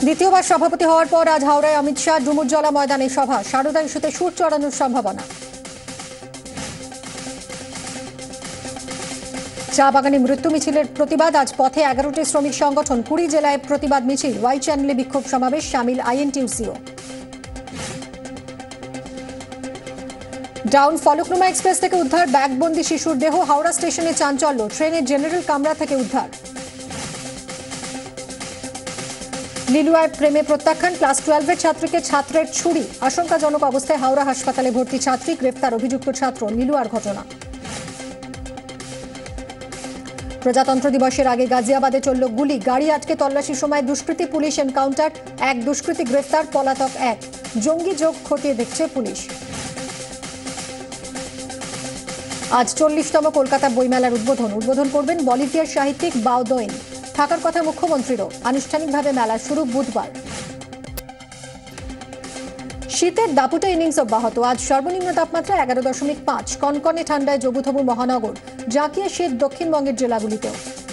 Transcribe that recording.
দ্বিতীয়বার সভাপতি হওয়ার পর আজ হাওড়ায় অমিত শাহ ডুমুরজলা ময়দানে সভা। সারদা ইস্যুতে সুর চড়ানোর সম্ভাবনা। চা বাগানে মৃত্যু মিছিলের প্রতিবাদ। আজ পথে 11টি শ্রমিক সংগঠন। 20 জেলায় প্রতিবাদ মিছিল। ওয়াই চ্যানেলে বিক্ষোভ সমাবেশ, সামিল আইএনটিইউসিও। ডাউন ফলকনুমা এক্সপ্রেস থেকে উদ্ধার ব্যাগবন্দি শিশুর দেহ। হাওড়া স্টেশনে চাঞ্চল্য। ট্রেনের জেনারেল কামরা থেকে উদ্ধার। লিলুয়ায় প্রেমে প্রত্যাখ্যান। ক্লাস 12-এর ছাত্রীকে ছাত্রের ছুরি। আশঙ্কাজনক অবস্থায় হাওড়া হাসপাতালে ভর্তি ছাত্রী। গ্রেফতার অভিযুক্ত ছাত্র। লিলুয়ার ঘটনা। প্রজাতন্ত্র দিবসের আগে গাজিয়াবাদে চলল গুলি। গাড়ি আটকে তল্লাশির সময় দুষ্কৃতী, পুলিশ এনকাউন্টার। এক দুষ্কৃতী গ্রেফতার, পলাতক এক। জঙ্গি যোগ খতিয়ে দেখছে পুলিশ। আজ 40তম কলকাতা বইমেলার উদ্বোধন করবেন বলিভিয়ার সাহিত্যিক বাওদোয়েন। থাকার কথা মুখ্যমন্ত্রীরও। আনুষ্ঠানিকভাবে মেলা শুরু বুধবার। শীতের দাপুটে ইনিংস অব্যাহত। আজ সর্বনিম্ন তাপমাত্রা 11.5। কনকনে ঠান্ডায় জবুথবু মহানগর। জাঁকিয়ে শীত দক্ষিণবঙ্গের জেলাগুলিতেও।